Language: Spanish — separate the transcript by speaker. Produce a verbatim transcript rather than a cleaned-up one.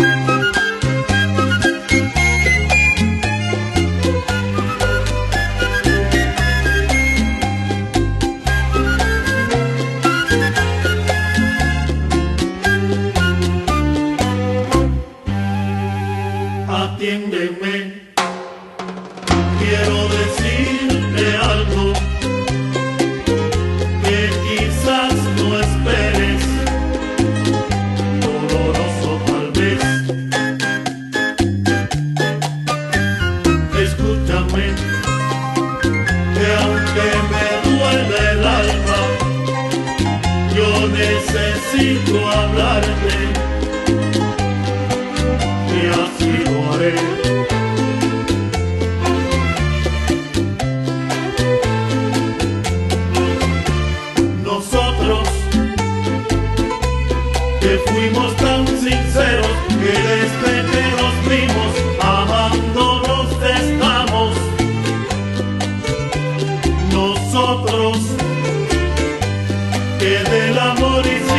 Speaker 1: Atiéndeme, quiero decirte algo que quizás no esperes, doloroso tal vez. Escúchame, que aunque me duele el alma, yo necesito hablarte. Y así lo haré. Nosotros que fuimos tan sinceros, que desde que nos vimos amándonos estamos. Nosotros que del amor hicimos